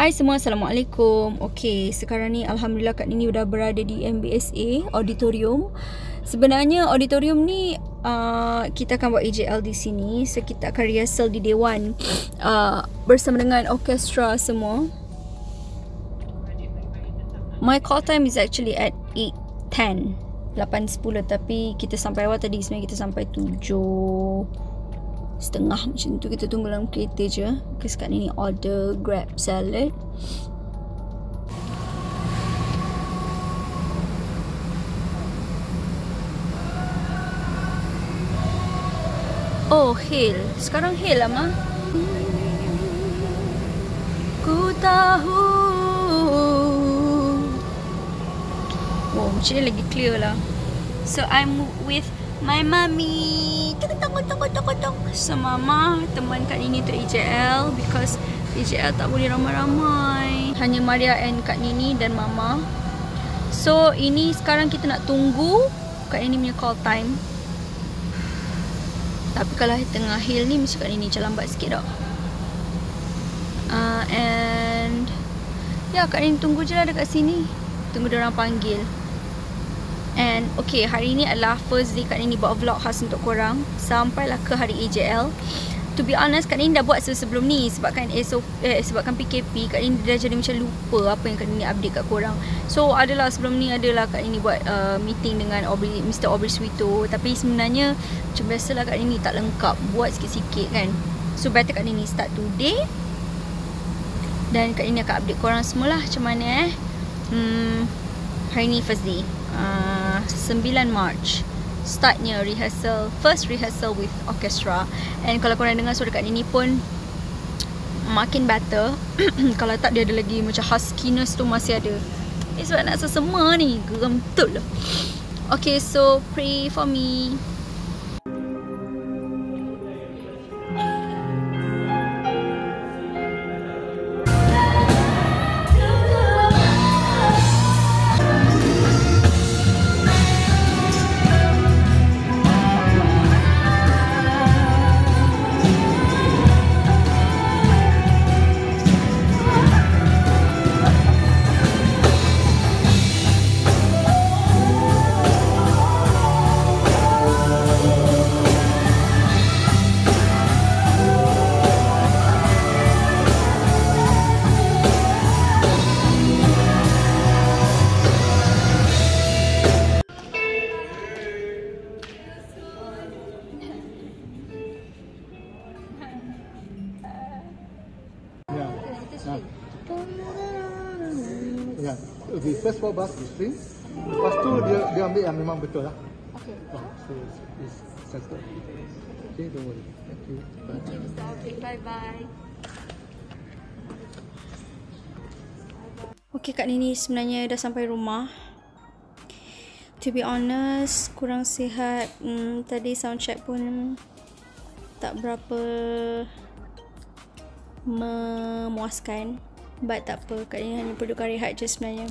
Hai semua, Assalamualaikum. Okey, sekarang ni Alhamdulillah Kak Nini dah berada di MBSA Auditorium. Sebenarnya auditorium ni kita akan buat AJL di sini. So kita akan rehearsal di Dewan bersama dengan orkestra semua. My call time is actually at 8:10, 8:10, tapi kita sampai awal tadi. Sebenarnya kita sampai 7:30 macam tu. Kita tunggu dalam kereta je. Okay, sekarang ni order Grab salad. Oh, hail. Sekarang hail lah, Ma. Ku tahu. Wow, macam ni lagi clear lah. So, I'm with my mommy. So, Mama teman Kak Nini untuk AJL because AJL tak boleh ramai-ramai. Hanya Maria and Kak Nini dan Mama. So, ini sekarang kita nak tunggu Kak Nini punya call time. Tapi kalau tengah hill ni mesti Kak Nini macam lambat sikit tau. And ya, Kak Nini tunggu je lah dekat sini. Tunggu diorang panggil. And okay, hari ni adalah first day Kak Nini buat vlog khas untuk korang. Sampailah ke hari AJL. To be honest, Kak Nini dah buat sebelum ni. Sebabkan sebabkan PKP, Kak Nini dah jadi macam lupa apa yang Kak Nini update kat korang. So adalah sebelum ni adalah Kak Nini buat meeting dengan Mr. Aubrey Swito. Tapi sebenarnya macam biasalah Kak Nini tak lengkap, buat sikit-sikit kan. So better Kak Nini start today. Dan Kak Nini akan update korang semualah macam mana hari ni first day, 9 March startnya rehearsal, first rehearsal with orchestra. And kalau korang dengar suara Kak Nini pun makin better. Kalau tak, dia ada lagi macam huskiness tu masih ada. Sebab nak sesama ni geram betul lah. Okay, so pray for me. Ya, okay, first for bass the string. Lepas tu dia ambil yang memang betul lah. Okay. So it's settled. Okay, don't worry. Thank you. Bye. Okay, bye-bye. Okay, Kak Nini sebenarnya dah sampai rumah. To be honest, kurang sihat. Tadi sound check pun tak berapa memuaskan. But tak apa, Kak Nini hanya perlukan rehat je sebenarnya.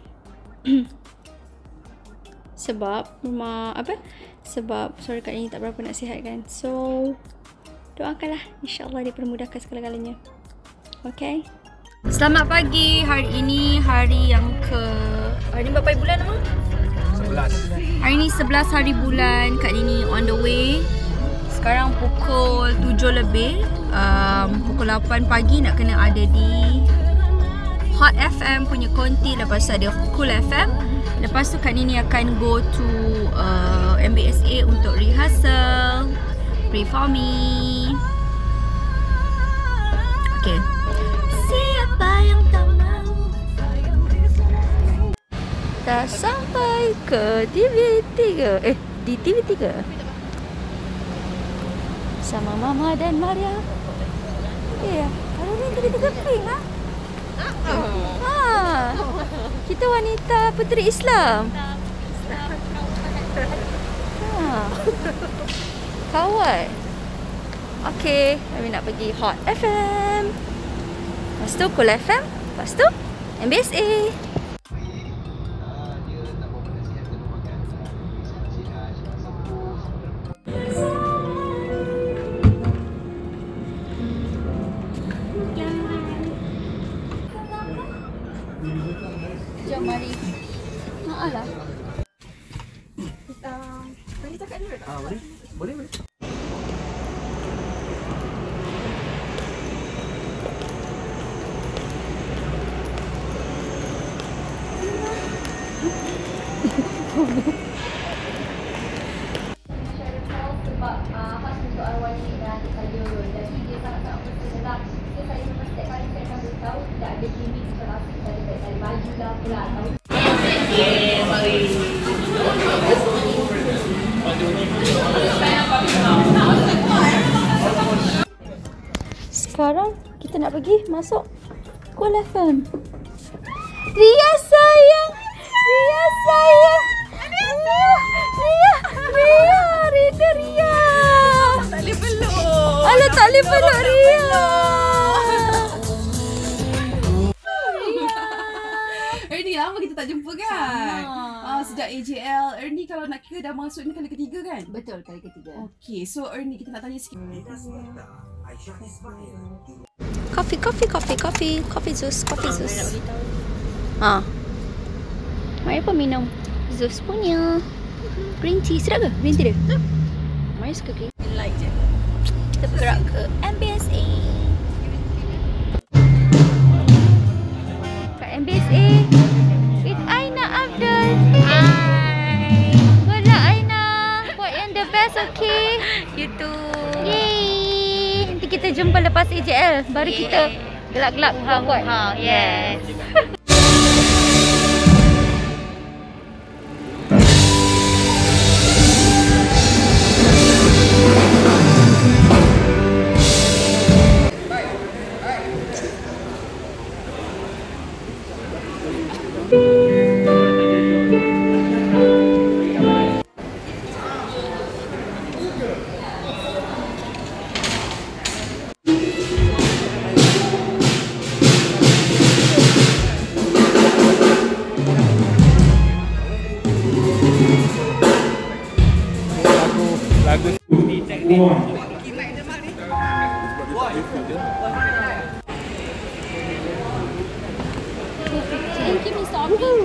Sebab sebab suara Kak Nini tak berapa nak sihat kan. So doakanlah, InsyaAllah dia permudahkan segala-galanya. Okay. Selamat pagi. Hari ini hari yang hari ni berapa bulan nama? 11. Hari ni 11 hari bulan. Kak Nini on the way. Sekarang pukul 7 lebih. Pukul 8 pagi nak kena ada di Hot FM punya konti. Lepas tu ada Cool FM. Lepas tu Kak Nini akan go to MBSA untuk rehearsal. Pray for me. Okay. Siapa yang tak mahu. Dah sampai ke TV3. Di TV3 sama Mama dan Maria. Ya, kalau ni TV3 pink lah. Kita wanita puteri Islam. Kawal. Okay, kami nak pergi Hot FM. Lepas tu Cool FM. Lepas tu MBSA. mari. Lah. Boleh cakap dulu tak? Boleh. Sebab khas untuk arwah ini dan sayur. Jadi dia sangat-sangat bersejarah. So saya memang setiap kali saya akan beritahu tidak ada gimmick isolasi saya dari baju lah pula atau sekarang kita nak pergi masuk Cool FM. Ria sayang. Ria. Tak boleh peluk. Alah tak boleh peluk Ria. Ernie, lama kita tak jumpa kan? Sejak AJL. Ernie kalau nak kira dah masuk ni kali ketiga kan? Betul, kali ketiga. Okey, so Ernie kita nak tanya sikit. Coffee Zeus. Mari apa minum? Zeus punya green tea. Sedap ke green tea dia? Mari suka green tea. Like je. Kita bergerak ke MBSA. Kat MBSA with Aina Abdul. Hi. Good luck Aina. Buat yang the best, okay? You too. Yay. Nanti kita jumpa lepas AJL. Baru kita gelak-gelak buat. Yes. Give me something.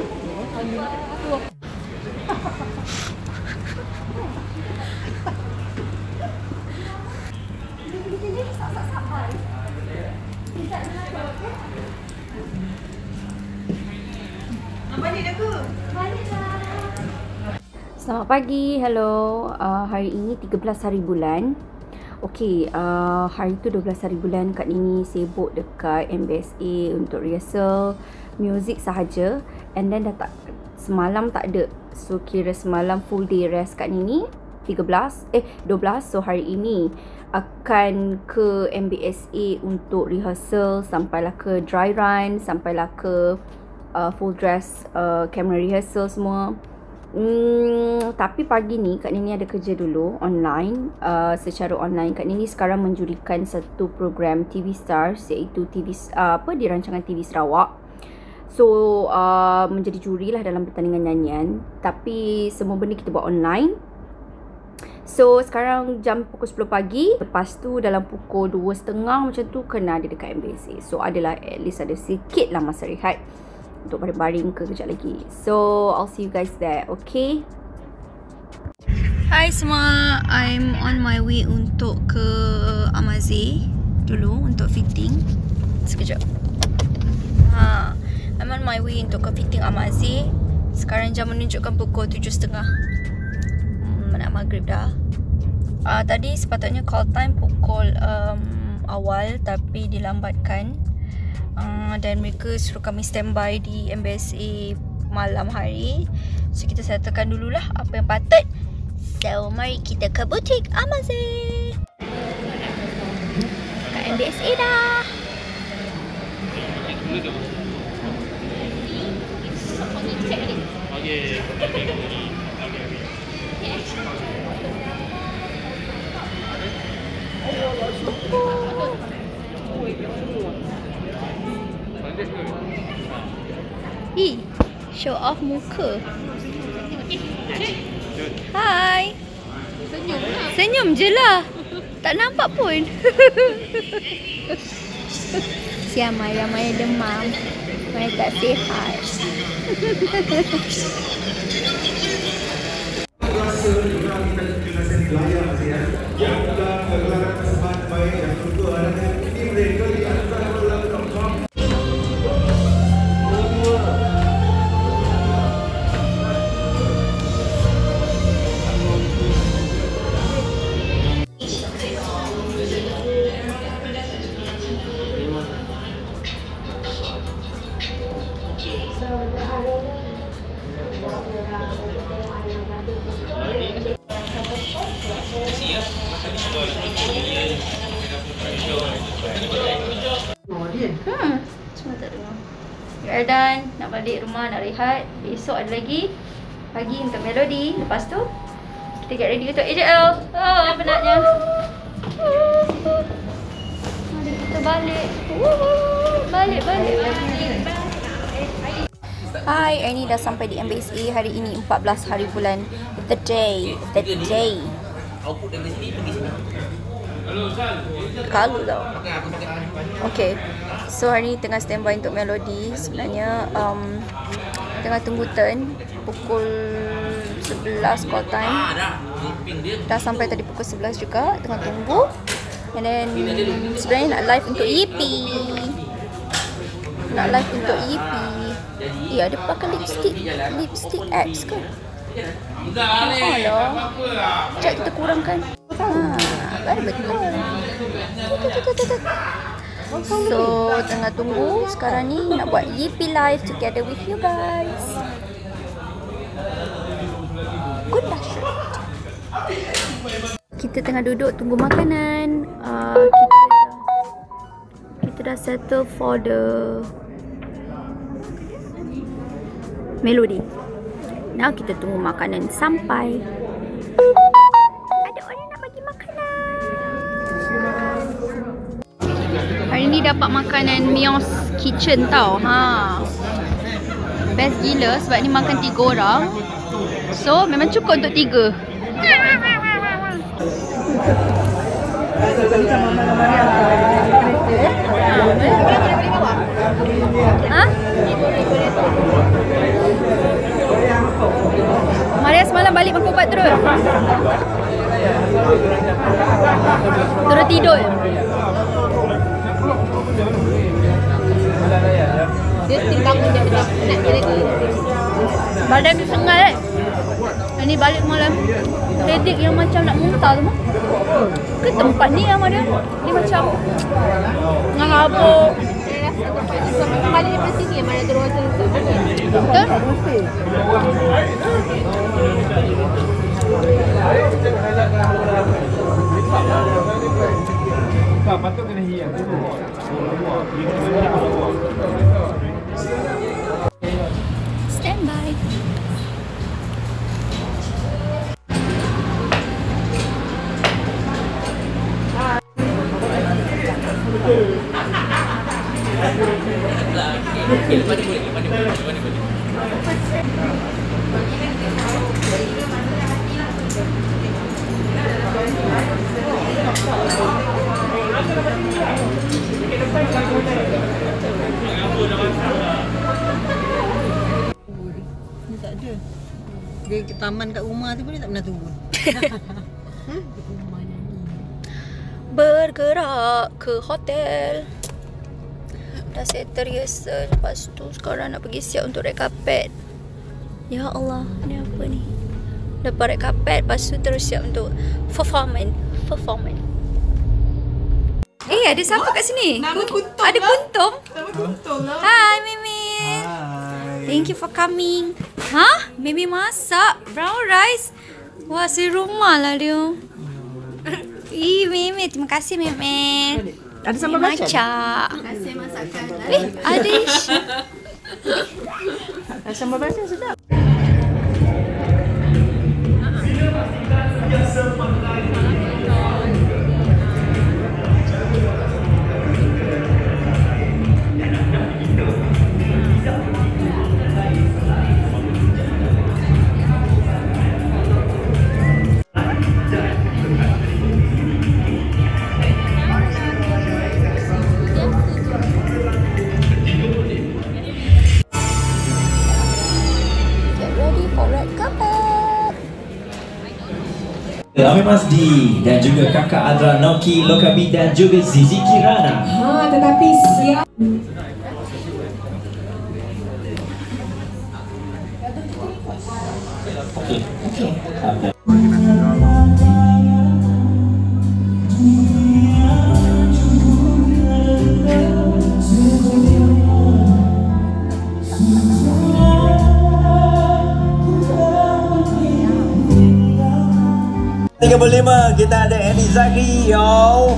Selamat pagi, hello. Hari ini 13 hari bulan. Okey, hari tu 12 hari bulan Kak Nini sibuk dekat MBSA untuk rehearsal muzik sahaja. And then dah tak, semalam tak ada. So kira semalam full day rest Kak Nini 12. So hari ini akan ke MBSA untuk rehearsal sampailah ke dry run, sampailah ke full dress camera rehearsal semua. Tapi pagi ni Kak Nini ada kerja dulu online, secara online. Kak Nini sekarang menjurikan satu program TV Stars, iaitu di rancangan TV Sarawak. So menjadi juri lah dalam pertandingan nyanyian. Tapi semua benda kita buat online. So sekarang jam pukul 10 pagi. Lepas tu dalam pukul 2.30 macam tu kena ada dekat MBSA. So adalah at least ada sikit lah masa rehat untuk baring-baring ke kejap lagi. So I'll see you guys there, okay? Hai semua, I'm on my way untuk ke Amaze dulu untuk fitting. Sekejap. I'm on my way untuk ke fitting Amaze. Sekarang jam menunjukkan pukul 7.30. Nak maghrib dah. Tadi sepatutnya call time pukul awal tapi dilambatkan. Dan mereka suruh kami standby di MBSA malam hari. So kita settlekan dululah apa yang patut. So mari kita ke butik Amaze. Kat MBSA dah. Okay. Show off muka. Hai. Senyum je lah. Tak nampak pun. Kesian Maya, Maya demam. Maya tak sihat. Semua tak dengar. We are done. Nak balik rumah, nak rehat. Besok ada lagi pagi untuk melodi. Lepas tu kita get ready untuk AJL. Oh, penatnya. Mari kita balik. Balik. Hai, Ernie dah sampai di MBSA hari ini 14 hari bulan. The day. Output dari sini pergi sini. Kalu tau. Okay, so hari ni tengah standby untuk melodi. Sebenarnya tengah tunggu turn pukul 11 call time. Dah sampai tadi pukul 11 juga. Tengah tunggu. And then sebenarnya nak live untuk EP. Ada pakai lipstick apps ke? Alah. Sekejap kita kurangkan. Betul. So, tengah tunggu. Sekarang ni nak buat EP live together with you guys. Good lah. Kita tengah duduk tunggu makanan. Kita dah settle for the melody. Now kita tunggu makanan sampai. Ada orang nak bagi makanan. Hari ni dapat makanan Mios Kitchen tau. Best gila sebab ni makan 3 orang. So memang cukup untuk 3. Maria semalam balik makan ubat terus. Terus tidur. Dia still bangun dia nak jadi. Badan dia sengal kan. Ini balik malam. Headache yang macam nak muntah tu mah. Ke tempat ni sama dia. Dia macam ngabuk. Kembali daripada sini mana terus rasa betul? Tak, patut kena hias dulu. Stand by. Dia tak ada. Dia ke taman kat rumah tu pun dia tak pernah turun. Bergerak ke hotel. Dah settle rehearsal. Lepas tu sekarang nak pergi siap untuk red carpet. Ya Allah, ni apa ni? Lepas red carpet, lepas tu terus siap untuk performance. Ada siapa kat sini? Nama Kuntum Ada lah. Kuntum? Nama Kuntum lah. Hi Mimi. Thank you for coming. Mimi masak brown rice. Wah, serumah lah dia. Mimi, terima kasih Mimi. Ada sambal bacang? Macak. Terima kasih masakan. Ada Sambal bacang sedap. Amir Masdi dan juga kakak Adra Noki Lokabi dan juga Zizi Kirana. Tetapi siap. Kita ada Annie Zakri, yo.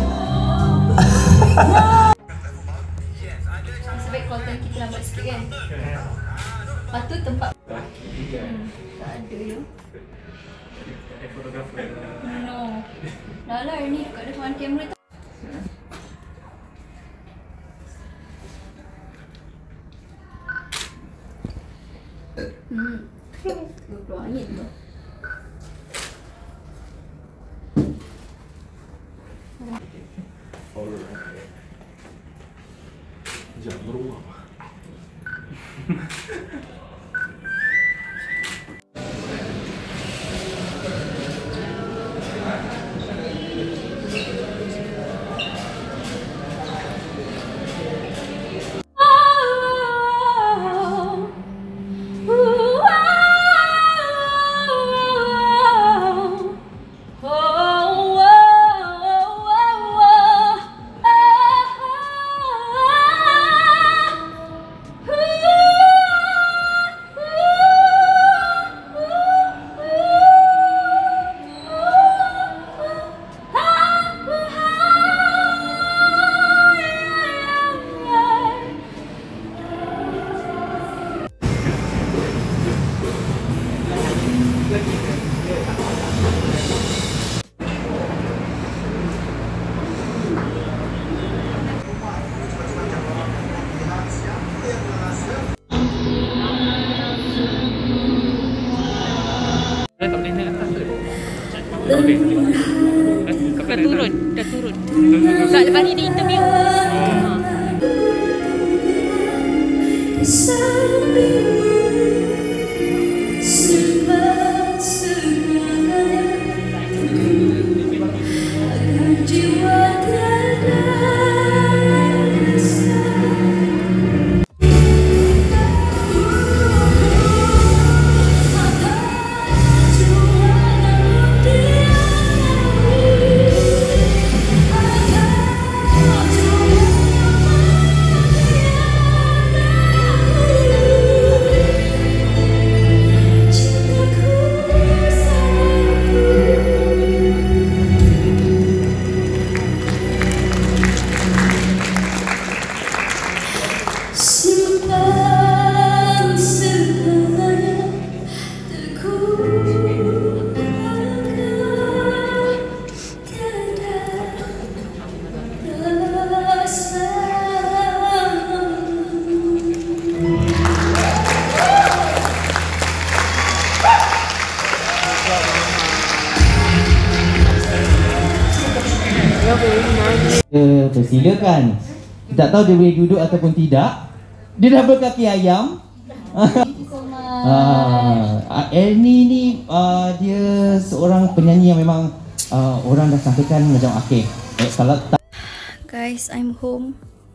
Sebaik konten kita lambat sikit kan. Lepas tu tempat tak ada ya. No. Dah lah ni dekat depan kamera tu. Keluar angin tu. Dah turun. Sebab lepas ni dia interview. Persilakan. Tak tahu dia boleh duduk ataupun tidak. Dia dah berkaki ayam. Ernie ni dia seorang penyanyi yang memang orang dah sampaikan macam okay. Kalau tak Guys, I'm home.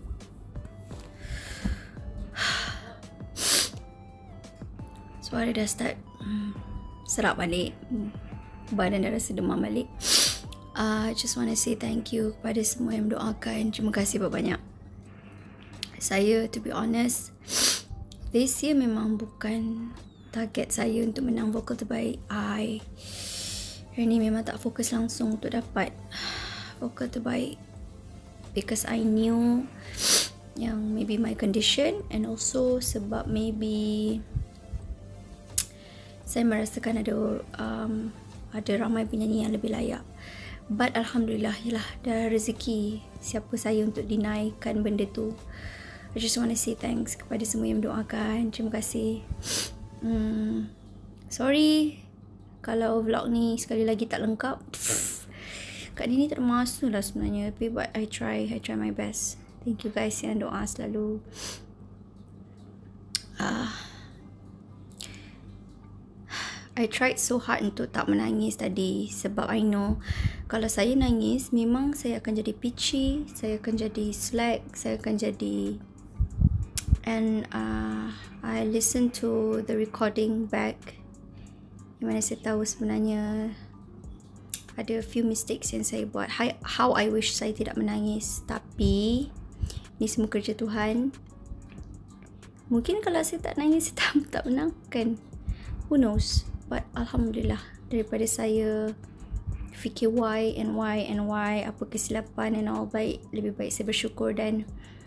Suara dah start serap balik. Badan dah rasa demam balik. Just want to say thank you kepada semua yang mendoakan. Terima kasih banyak. Saya, to be honest, this year memang bukan target saya untuk menang vokal terbaik. Ini memang tak fokus langsung untuk dapat vokal terbaik, because I knew yang maybe my condition, and also sebab maybe saya merasakan ada ramai penyanyi yang lebih layak. But Alhamdulillah, yalah, dah rezeki siapa saya untuk dinaikkan benda tu. I just want to say thanks kepada semua yang mendoakan. Terima kasih. Sorry kalau vlog ni sekali lagi tak lengkap. Kat ni tak ada masa lah sebenarnya, tapi but I try my best. Thank you guys yang doa selalu. I tried so hard untuk tak menangis tadi sebab I know kalau saya nangis memang saya akan jadi pitchy, saya akan jadi slack, saya akan jadi, and I listen to the recording back di mana saya tahu sebenarnya ada a few mistakes yang saya buat, how I wish saya tidak menangis, tapi ni semua kerja Tuhan. Mungkin kalau saya tak nangis saya tak menang kan, who knows. But Alhamdulillah, daripada saya fikir why, apa kesilapan and all, lebih baik saya bersyukur dan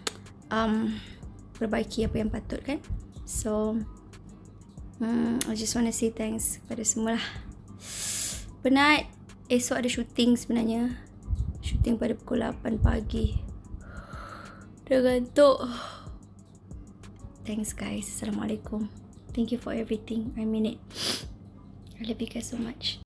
perbaiki apa yang patut kan. So I just want to say thanks kepada semua lah. Penat. Esok ada shooting sebenarnya, shooting pada pukul 8 pagi. Dah gantuk. Thanks guys. Assalamualaikum. Thank you for everything. I mean it. I love you guys so much.